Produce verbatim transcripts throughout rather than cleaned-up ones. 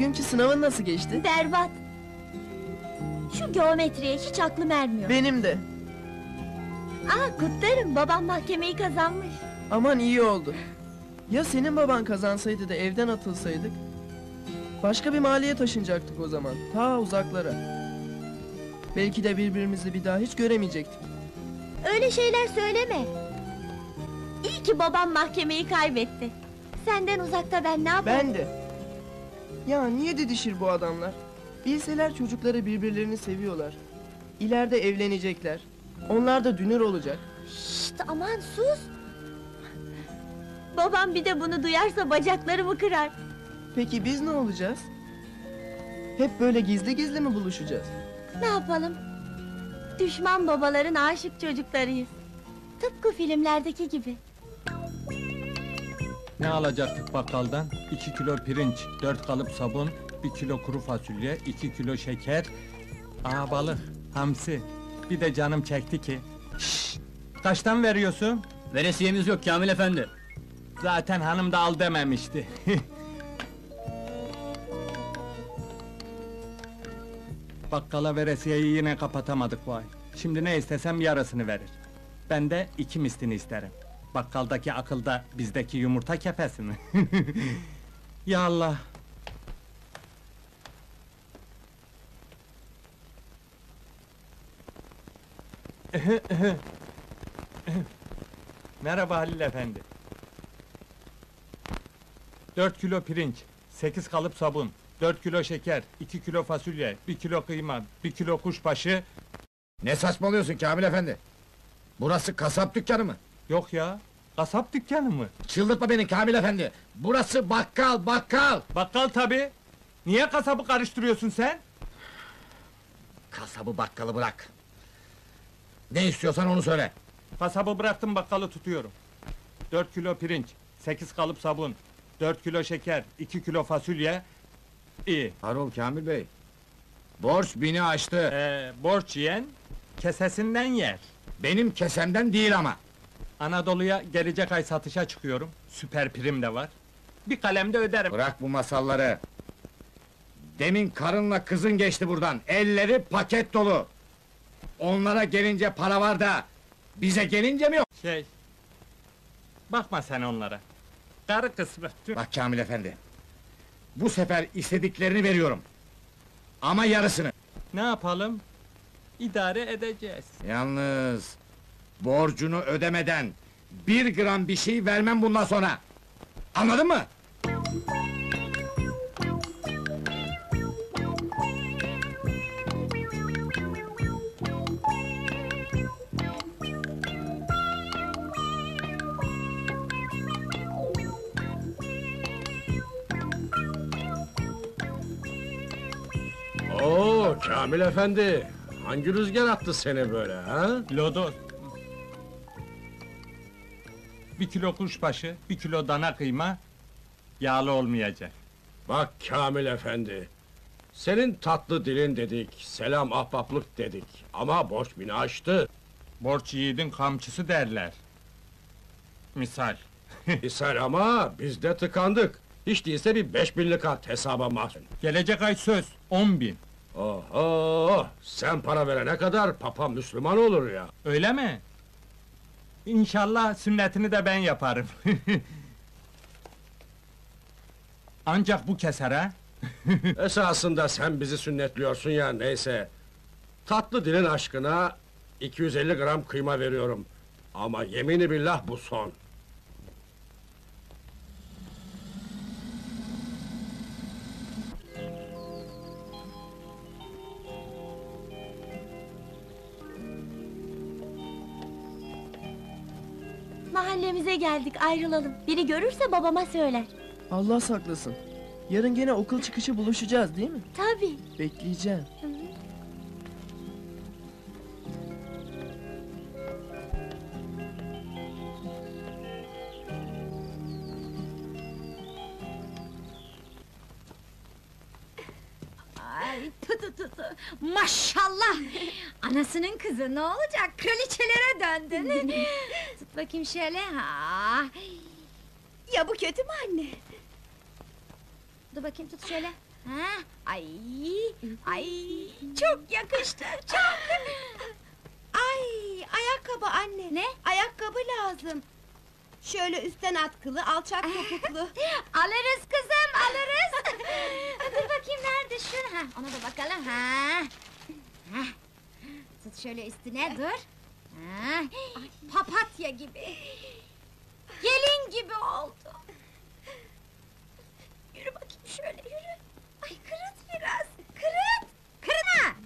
Bugünkü sınavın nasıl geçti? Berbat! Şu geometriye hiç aklım ermiyor. Benim de. Aa, kutlarım, babam mahkemeyi kazanmış. Aman iyi oldu. Ya senin baban kazansaydı da evden atılsaydık? Başka bir mahalleye taşınacaktık o zaman, ta uzaklara. Belki de birbirimizi bir daha hiç göremeyecektik. Öyle şeyler söyleme! İyi ki babam mahkemeyi kaybetti. Senden uzakta ben ne yaparım? Ben de. Ya niye didişir bu adamlar? Bilseler çocukları birbirlerini seviyorlar. İleride evlenecekler. Onlar da dünür olacak. Şşt, aman sus! Babam bir de bunu duyarsa bacaklarımı kırar. Peki biz ne olacağız? Hep böyle gizli gizli mi buluşacağız? Ne yapalım? Düşman babaların aşık çocuklarıyız. Tıpkı filmlerdeki gibi. Ne alacaktık bakkaldan? İki kilo pirinç, dört kalıp sabun, bir kilo kuru fasulye, iki kilo şeker... Aa, balık, hamsi. Bir de canım çekti ki... Şşş! Kaçtan veriyorsun? Veresiyemiz yok Kamil efendi. Zaten hanım da al dememişti. Bakkala veresiyeyi yine kapatamadık vay. Şimdi ne istesem yarısını verir. Ben de iki mislini isterim. Bakkaldaki akılda bizdeki yumurta kefesi mi? Ya Allah! Merhaba Halil efendi. Dört kilo pirinç, sekiz kalıp sabun, dört kilo şeker, iki kilo fasulye, bir kilo kıyma, bir kilo kuşbaşı... Ne saçmalıyorsun Kamil efendi? Burası kasap dükkanı mı? Yok ya, kasap dükkanı mı? Çıldırtma beni Kamil efendi! Burası bakkal, bakkal! Bakkal tabi. Niye kasabı karıştırıyorsun sen? Kasabı bakkalı bırak! Ne istiyorsan onu söyle! Kasabı bıraktım, bakkalı tutuyorum. Dört kilo pirinç, sekiz kalıp sabun, dört kilo şeker, iki kilo fasulye... İyi. Harol Kamil bey! Borç bini aştı! Ee, borç yiyen, kesesinden yer. Benim kesemden değil ama! Anadolu'ya gelecek ay satışa çıkıyorum. Süper prim de var. Bir kalemde öderim. Bırak bu masalları! Demin karınla kızın geçti buradan, elleri paket dolu! Onlara gelince para var da, bize gelince mi yok? Şey... Bakma sen onlara. Karı kısmı. Tüh. Bak Kamil efendi! Bu sefer istediklerini veriyorum! Ama yarısını! Ne yapalım? İdare edeceğiz. Yalnız... Borcunu ödemeden... Bir gram bir şey vermem bundan sonra! Anladın mı? Oo Kamil efendi! Hangi rüzgar attı seni böyle ha? Lodos. Bir kilo kuşbaşı, bir kilo dana kıyma... Yağlı olmayacak. Bak Kamil efendi! Senin tatlı dilin dedik, selam ahbaplık dedik. Ama borç bini aştı. Borç yiğidin kamçısı derler. Misal. İshal ama biz de tıkandık. Hiç değilse bir beş binlik at hesaba mahzun. Gelecek ay söz, on bin. Oho! Sen para verene kadar papa Müslüman olur ya. Öyle mi? İnşallah sünnetini de ben yaparım. Ancak bu keser ha? Esasında sen bizi sünnetliyorsun ya, neyse. Tatlı dilin aşkına iki yüz elli gram kıyma veriyorum. Ama yemini billah bu son. Mahallemize geldik, ayrılalım. Biri görürse babama söyler. Allah saklasın. Yarın gene okul çıkışı buluşacağız değil mi? Tabii. Bekleyeceğim. Hı hı. Ay tu tu tu tu! Maşallah! Anasının kızı ne olacak? Kraliçelere döndün! Tut bakayım şöyle, ha! Ya bu kötü mü anne? Dur bakayım, tut şöyle! Ha? Ay, ay, çok yakıştı, çok. Ay, ayakkabı anne. Ne? Ayakkabı lazım. Şöyle üstten atkılı, alçak topuklu. Alırız kızım, alırız. Dur bakayım nerede şu? Ha, ona da bakalım. Ha. Ha. Tut şöyle üstüne dur. Ha. Papatya gibi. Gelin gibi oldu. Yürü bakayım şöyle yürü. Ay kırıt biraz. Kırıt. Kırına.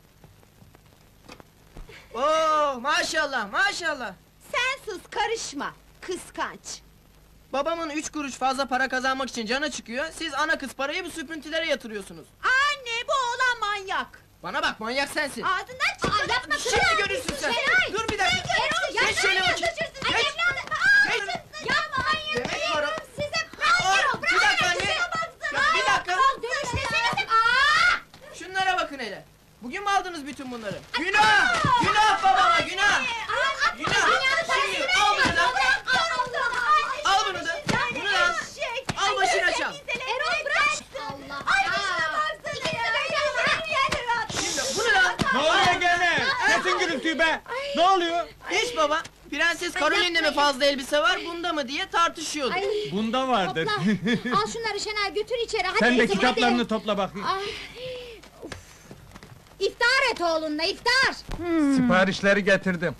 Oo maşallah maşallah. Sen sus, karışma. Kıskanç. Babamın üç kuruş fazla para kazanmak için cana çıkıyor. Siz ana kız parayı bu süprüntülere yatırıyorsunuz. Anne, bu oğlan manyak. Bana bak manyak sensin. Ağzından çıktı. Aa, yapma kızım. Şimdi görürsün sen. Şenay. Dur bir dakika. Erol, Geç şöyle bakayım. Ay Geç. evladım. Aa, Geç. yapma manyak. Demek para. Size Aa, bırak. bir dakika anne. Ya, bir dakika. Dönüşmesenize. Aa! Şunlara bakın hele. Bugün mü aldınız bütün bunları? Günah! Günah babama günah! Günah! Şimdi al bunu da. Al bunu da. Bunu da al. Al başına çal. Erol bırak. Allah. Ay, şuna baksana ya. Şimdi bunu da. Ne oluyor gene? Kesin gürültüyü be! Ne oluyor? Hiç baba. Prenses Caroline'de mi fazla elbise var, bunda mı diye tartışıyorduk. Bunda vardır. Topla. Al şunları Şenay götür içeri. Hadi Sen de kızım, kitaplarını hadi. topla bakayım. Ay. Uf. İftar et oğlunla iftar. Siparişleri getirdim.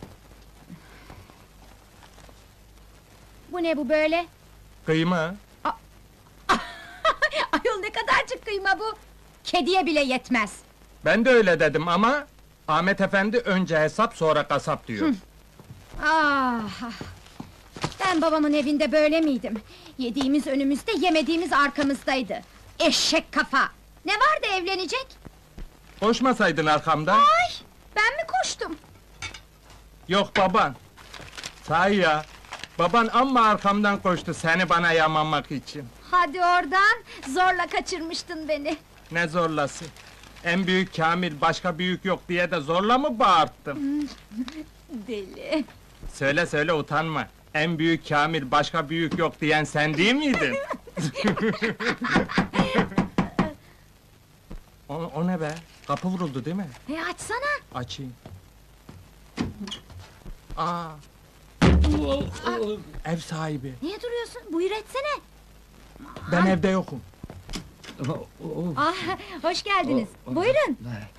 Bu ne bu böyle? Kıyma. Ayol ne kadarcık kıyma bu? Kediye bile yetmez. Ben de öyle dedim ama Ahmet Efendi önce hesap sonra kasap diyor. Ah, ah. Ben babamın evinde böyle miydim? Yediğimiz önümüzde, yemediğimiz arkamızdaydı. Eşek kafa! Ne vardı evlenecek? Koşmasaydın arkamdan. Ay, ben mi koştum? Yok baban. Sahi ya. Baban amma arkamdan koştu seni bana yamanmak için. Hadi oradan, zorla kaçırmıştın beni. Ne zorlası. En büyük Kamil başka büyük yok diye de zorla mı bağırttım? Deli! Söyle söyle utanma. En büyük Kamil başka büyük yok diyen sen değil miydin? o, o ne be? Kapı vuruldu değil mi? E açsana! Açayım. Aa. Ev sahibi. Niye duruyorsun? Buyur etsene! Ben evde yokum. Ah, hoş geldiniz. Buyurun!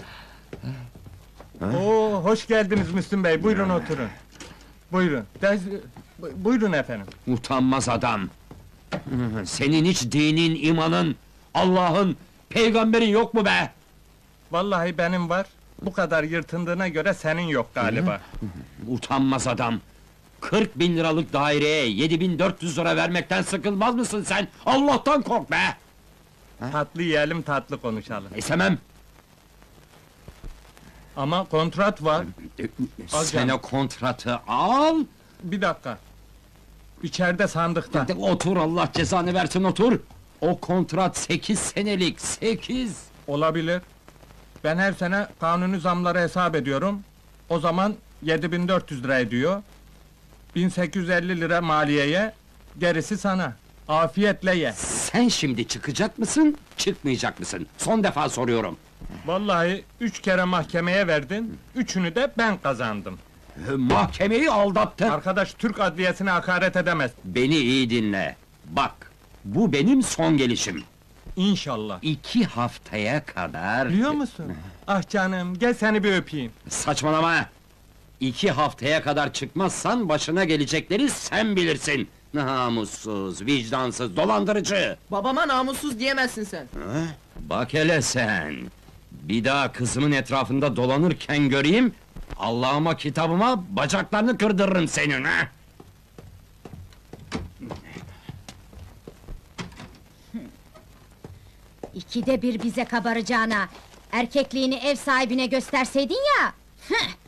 Oo, hoş geldiniz Müslüm Bey. Buyurun oturun. Buyurun. Dez, bu- buyurun efendim. Utanmaz adam! Senin hiç dinin, imanın, Allah'ın, peygamberin yok mu be? Vallahi benim var. Bu kadar yırtındığına göre senin yok galiba. Utanmaz adam! Kırk bin liralık daireye yedi bin dört yüz lira vermekten sıkılmaz mısın sen? Allah'tan kork be! Tatlı yiyelim, tatlı konuşalım. İstemem! Ama kontrat var. Al Sen canım. o kontratı al! Bir dakika. İçeride sandıkta. Hadi otur, Allah cezanı versin, otur! O kontrat sekiz senelik, sekiz! Olabilir. Ben her sene kanuni zamları hesap ediyorum. O zaman yedi bin dört yüz lira ediyor. bin sekiz yüz elli lira maliyeye, gerisi sana. Afiyetle ye. Sen şimdi çıkacak mısın, çıkmayacak mısın? Son defa soruyorum. Vallahi üç kere mahkemeye verdin, üçünü de ben kazandım. Mahkemeyi aldattın! Arkadaş Türk adliyesine hakaret edemez. Beni iyi dinle. Bak, bu benim son gelişim. İnşallah. İki haftaya kadar... Biliyor musun? Ah canım, gel seni bir öpeyim. Saçmalama! İki haftaya kadar çıkmazsan başına gelecekleri sen bilirsin. Namussuz, vicdansız, dolandırıcı! Babama namussuz diyemezsin sen. Ha? Bak hele sen! Bir daha kızımın etrafında dolanırken göreyim... Allah'ıma kitabıma bacaklarını kırdırırım senin ha! İkide bir bize kabaracağına, erkekliğini ev sahibine gösterseydin ya! Hıh!